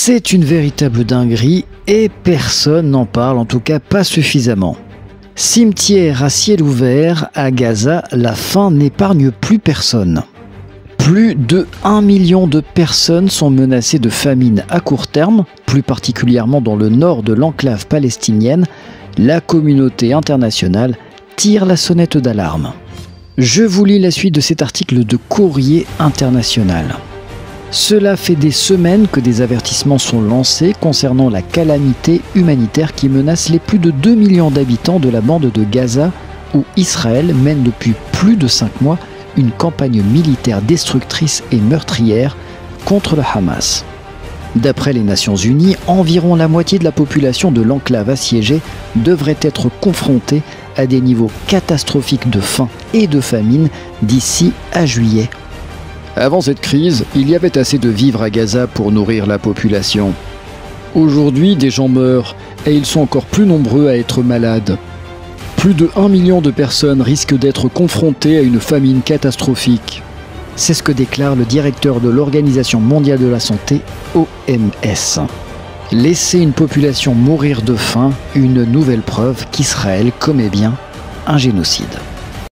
C'est une véritable dinguerie et personne n'en parle, en tout cas pas suffisamment. Cimetière à ciel ouvert, à Gaza, la faim n'épargne plus personne. Plus de 1 million de personnes sont menacées de famine à court terme, plus particulièrement dans le nord de l'enclave palestinienne. La communauté internationale tire la sonnette d'alarme. Je vous lis la suite de cet article de Courrier International. Cela fait des semaines que des avertissements sont lancés concernant la calamité humanitaire qui menace les plus de 2 millions d'habitants de la bande de Gaza, où Israël mène depuis plus de 5 mois une campagne militaire destructrice et meurtrière contre le Hamas. D'après les Nations Unies, environ la moitié de la population de l'enclave assiégée devrait être confrontée à des niveaux catastrophiques de faim et de famine d'ici à juillet. Avant cette crise, il y avait assez de vivres à Gaza pour nourrir la population. Aujourd'hui, des gens meurent et ils sont encore plus nombreux à être malades. Plus de 1 million de personnes risquent d'être confrontées à une famine catastrophique. C'est ce que déclare le directeur de l'Organisation mondiale de la santé, OMS. Laisser une population mourir de faim, une nouvelle preuve qu'Israël commet bien un génocide.